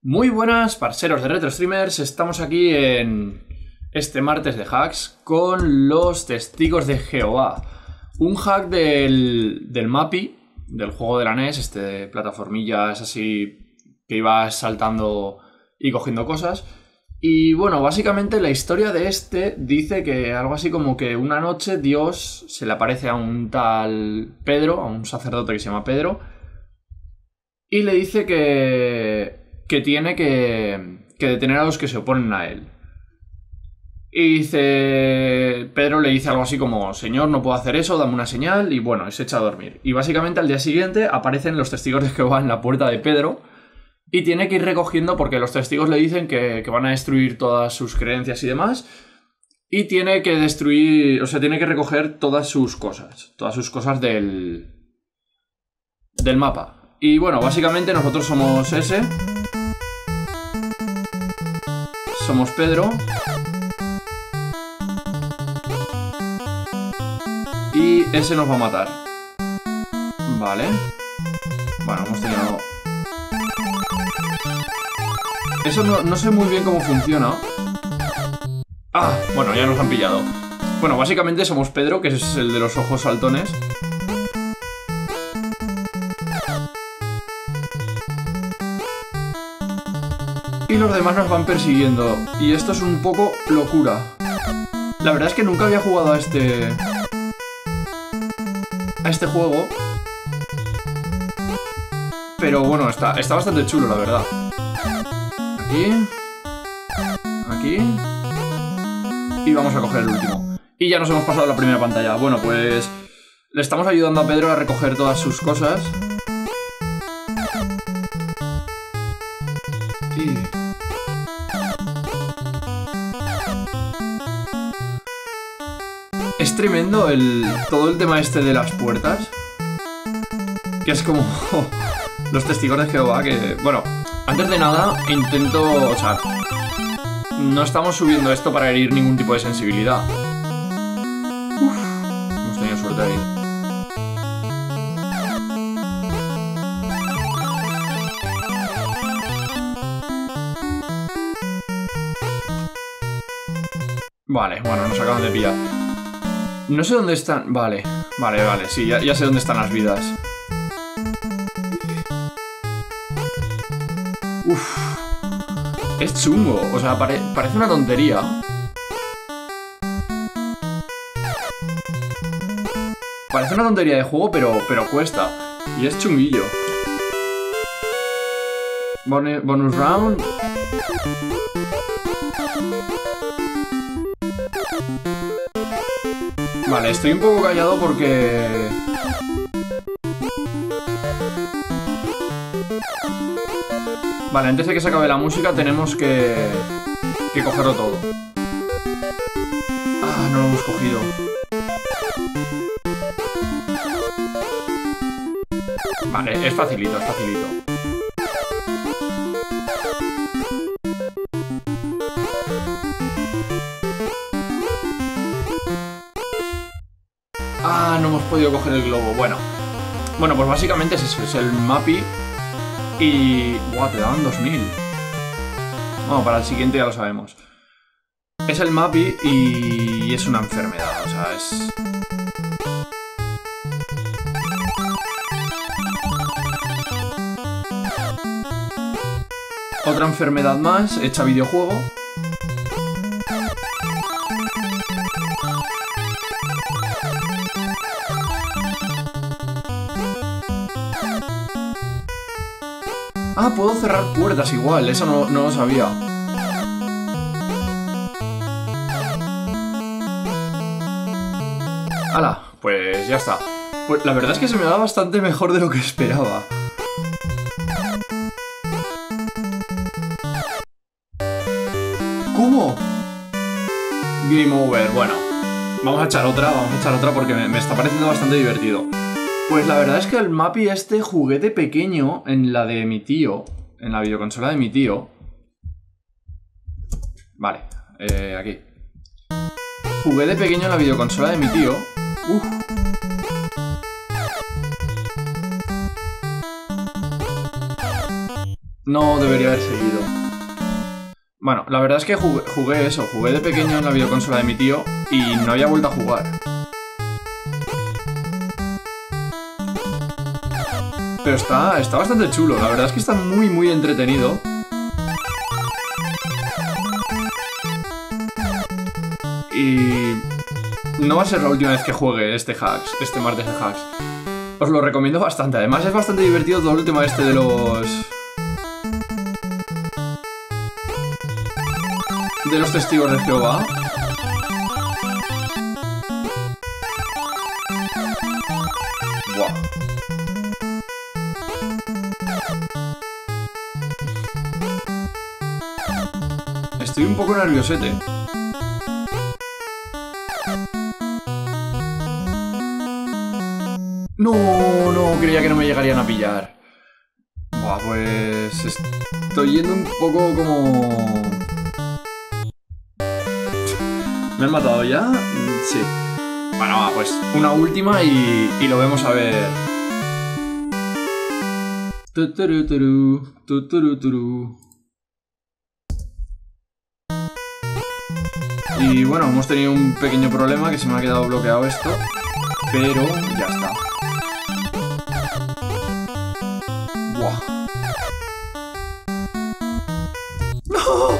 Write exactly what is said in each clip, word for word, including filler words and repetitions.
Muy buenas, parceros de Retro Streamers. Estamos aquí en este martes de hacks con los Testigos de Jehová. Un hack del, del Mappy, del juego de la N E S, este de plataformillas así que ibas saltando y cogiendo cosas. Y bueno, básicamente la historia de este dice que algo así como que una noche Dios se le aparece a un tal Pedro, a un sacerdote que se llama Pedro, y le dice que... que tiene que, que detener a los que se oponen a él. Y dice... Pedro le dice algo así como: Señor, no puedo hacer eso, dame una señal. Y bueno, y se echa a dormir. Y básicamente al día siguiente aparecen los testigos de Jehová en la puerta de Pedro y tiene que ir recogiendo porque los testigos le dicen que, que van a destruir todas sus creencias y demás. Y tiene que destruir... O sea, tiene que recoger todas sus cosas. Todas sus cosas del... del mapa. Y bueno, básicamente nosotros somos ese... Somos Pedro. Y ese nos va a matar. Vale. Bueno, hemos tenido... Eso no, no sé muy bien cómo funciona. Ah, bueno, ya nos han pillado. Bueno, básicamente somos Pedro, que es el de los ojos saltones. Y los demás nos van persiguiendo. Y esto es un poco locura. La verdad es que nunca había jugado a este... a este juego. Pero bueno, está, está bastante chulo, la verdad. Aquí. Aquí. Y vamos a coger el último. Y ya nos hemos pasado la primera pantalla. Bueno, pues... le estamos ayudando a Pedro a recoger todas sus cosas. Y... es tremendo el, todo el tema este de las puertas. Que es como los testigos de Jehová que... Bueno, antes de nada intento... O sea, no estamos subiendo esto para herir ningún tipo de sensibilidad. Uf, hemos tenido suerte ahí. Vale, bueno, nos acaban de pillar. No sé dónde están... Vale, vale, vale, sí, ya, ya sé dónde están las vidas. Uf. Es chungo, o sea, pare, parece una tontería. Parece una tontería de juego, pero, pero cuesta. Y es chunguillo. Bonus, bonus round. Vale, estoy un poco callado porque... Vale, antes de que se acabe la música tenemos que... que cogerlo todo. Ah, no lo hemos cogido. Vale, es facilito, es facilito. Ah, no hemos podido coger el globo. Bueno, bueno, pues básicamente es eso, es el Mappy. Y... ¡buah! Te daban dos mil. Bueno, para el siguiente ya lo sabemos. Es el Mappy y es una enfermedad, o sea, es... Otra enfermedad más hecha videojuego. Ah, puedo cerrar puertas igual, eso no, no lo sabía. ¡Hala! Pues ya está. Pues la verdad es que se me da bastante mejor de lo que esperaba. ¿Cómo? Game over. Bueno, vamos a echar otra, vamos a echar otra porque me, me está pareciendo bastante divertido. Pues la verdad es que el Mappy este jugué de pequeño en la de mi tío, en la videoconsola de mi tío. Vale, eh, aquí. Jugué de pequeño en la videoconsola de mi tío. Uf. No debería haber seguido. Bueno, la verdad es que jugué, jugué eso. Jugué de pequeño en la videoconsola de mi tío y no había vuelto a jugar. Pero está, está bastante chulo. La verdad es que está muy, muy entretenido. Y no va a ser la última vez que juegue este hacks, este martes de hacks. Os lo recomiendo bastante. Además es bastante divertido todo el tema este de los... de los testigos de Jehová. Buah. Estoy un poco nerviosete. No, no, creía que no me llegarían a pillar. Buah, pues... estoy yendo un poco como... ¿Me han matado ya? Sí. Bueno, va, pues una última y, y lo vemos a ver. Tuturuturu, tuturuturu. Y bueno, hemos tenido un pequeño problema que se me ha quedado bloqueado esto. Pero ya está. Buah. ¡No!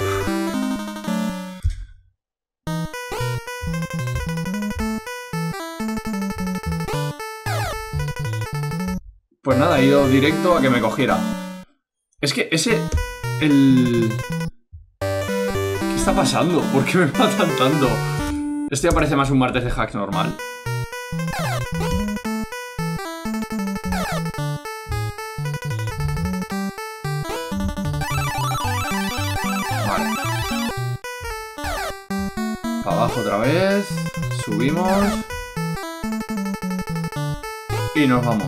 Pues nada, he ido directo a que me cogiera. Es que ese... el... ¿Qué está pasando? ¿Por qué me matan tanto? Este ya parece más un martes de hacks normal. Vale. Para abajo otra vez. Subimos. Y nos vamos.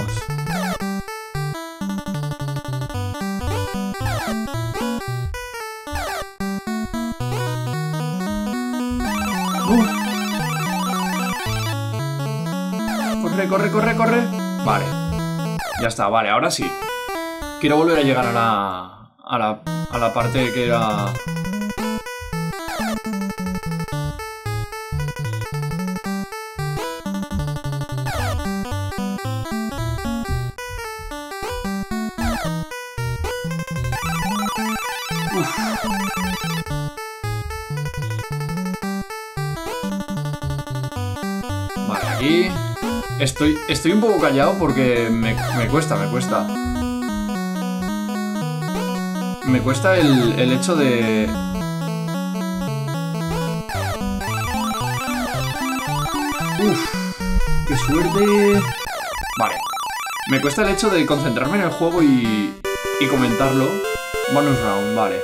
Uh. Corre, corre, corre, corre. Vale. Ya está, vale, ahora sí. Quiero volver a llegar a la... A la, a la parte que era... Uf. Vale, aquí... Estoy, estoy un poco callado porque me, me cuesta, me cuesta. Me cuesta el, el hecho de... Uf, qué suerte. Vale. Me cuesta el hecho de concentrarme en el juego y, y comentarlo. Bonus round, vale.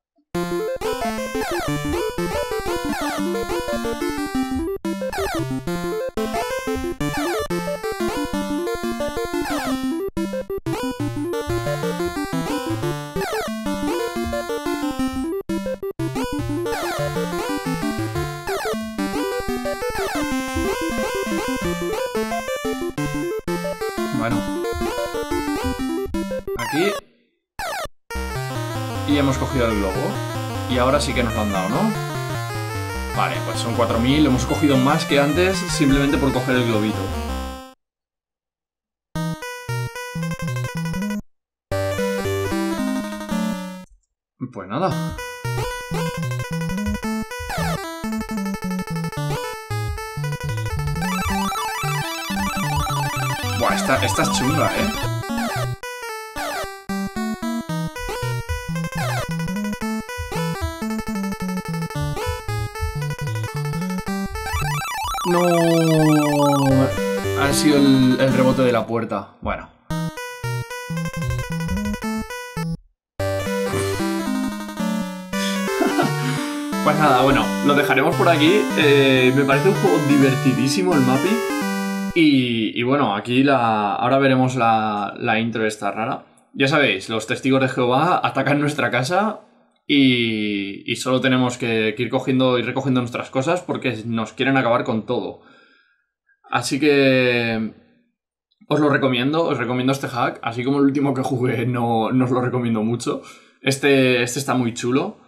Bueno. Aquí. Y hemos cogido el globo. Y ahora sí que nos lo han dado, ¿no? Vale, pues son cuatro mil. Hemos cogido más que antes simplemente por coger el globito. Pues nada. Buah, esta, esta es chunga, ¿eh? No, ha sido el, el rebote de la puerta. Bueno. Pues nada, bueno, lo dejaremos por aquí. Eh, me parece un juego divertidísimo el Mappy. Y, y bueno, aquí la, ahora veremos la, la intro esta rara. Ya sabéis, los testigos de Jehová atacan nuestra casa y, y solo tenemos que, que ir cogiendo y recogiendo nuestras cosas porque nos quieren acabar con todo. Así que... os lo recomiendo, os recomiendo este hack, así como el último que jugué no, no os lo recomiendo mucho. Este, este está muy chulo.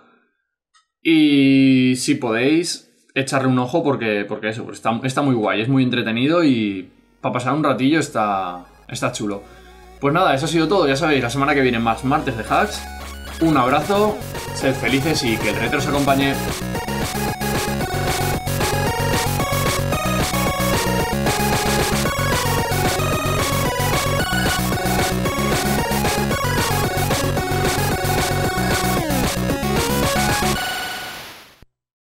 Y si podéis, echarle un ojo porque, porque eso, está, está muy guay, es muy entretenido y para pasar un ratillo está, está chulo. Pues nada, eso ha sido todo, ya sabéis, la semana que viene más martes de hacks. Un abrazo, sed felices y que el retro os acompañe.